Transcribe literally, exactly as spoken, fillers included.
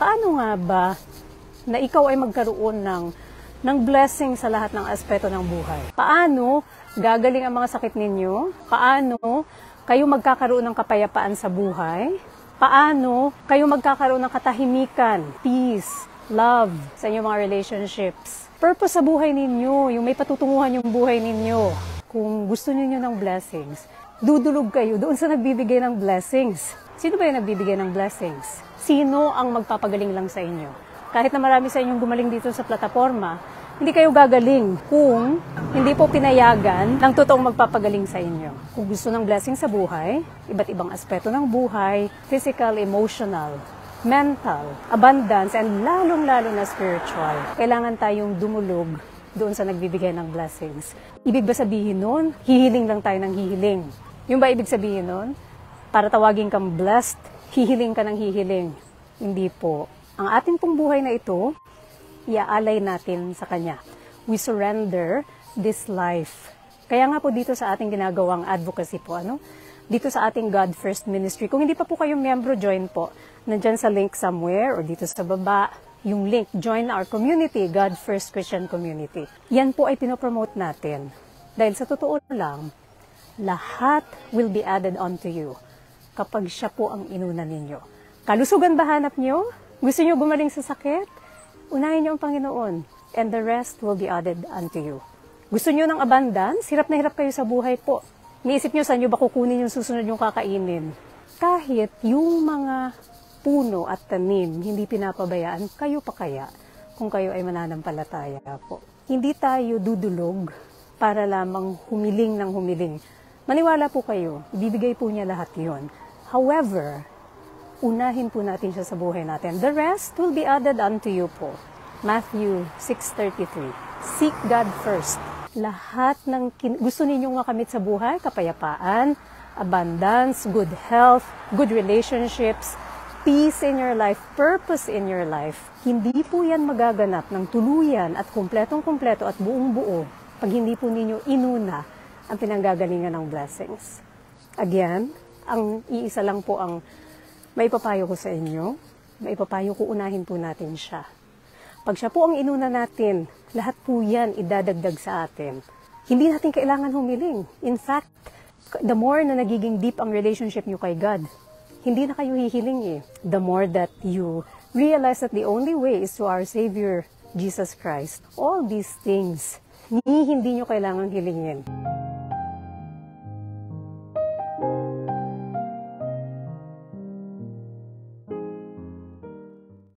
Paano nga ba na ikaw ay magkaroon ng, ng blessing sa lahat ng aspeto ng buhay? Paano gagaling ang mga sakit ninyo? Paano kayo magkakaroon ng kapayapaan sa buhay? Paano kayo magkakaroon ng katahimikan, peace, love sa inyong mga relationships? Purpose sa buhay ninyo, yung may patutunguhan yung buhay ninyo. Kung gusto niyo ng blessings, dudulog kayo doon sa nagbibigay ng blessings. Sino ba yung nagbibigay ng blessings? Sino ang magpapagaling lang sa inyo? Kahit na marami sa inyong gumaling dito sa plataforma, hindi kayo gagaling kung hindi po pinayagan ng totoong magpapagaling sa inyo. Kung gusto ng blessing sa buhay, iba't ibang aspeto ng buhay, physical, emotional, mental, abundance, and lalong-lalo na spiritual, kailangan tayong dumulog doon sa nagbibigay ng blessings. Ibig ba sabihin nun, hihiling lang tayo ng hihiling? Yung ba ibig sabihin nun? Para tawagin kang blessed, hihiling ka ng hihiling. Hindi po. Ang ating pong buhay na ito, iaalay natin sa Kanya. We surrender this life. Kaya nga po dito sa ating ginagawang advocacy po, ano? Dito sa ating God First Ministry. Kung hindi pa po kayong membro, join po. Nandyan sa link somewhere or dito sa baba, yung link, join our community, God First Christian Community. Yan po ay pinopromote natin. Dahil sa totoo lang, lahat will be added onto you kapag siya po ang inuna ninyo. Kalusugan ba hanap nyo? Gusto nyo gumaling sa sakit? Unahin nyo ang Panginoon, and the rest will be added unto you. Gusto nyo ng abundance? Hirap na hirap kayo sa buhay po. Niisip nyo saan nyo ba kukunin yung susunod yung kakainin? Kahit yung mga puno at tanim, hindi pinapabayaan, kayo pa kaya kung kayo ay mananampalataya po. Hindi tayo dudulog para lamang humiling ng humiling. Maniwala po kayo, ibibigay po niya lahat yon. However, unahin po natin siya sa buhay natin. The rest will be added unto you po. Matthew six thirty-three. Seek God first. Lahat ng kin- gusto ninyong makamit sa buhay, kapayapaan, abundance, good health, good relationships, peace in your life, purpose in your life, hindi po yan magaganap ng tuluyan at kumpletong-kumpleto at buong-buo pag hindi po ninyo inuna ang pinanggagalingan ng blessings. Again, ang iisa lang po ang maipapayo ko sa inyo, maipapayo ko unahin po natin siya. Pag siya po ang inuna natin, lahat po yan idadagdag sa atin. Hindi natin kailangan humiling. In fact, the more na nagiging deep ang relationship nyo kay God, hindi na kayo hihiling eh. The more that you realize that the only way is to our Savior, Jesus Christ, all these things, hindi nyo kailangan hilingin.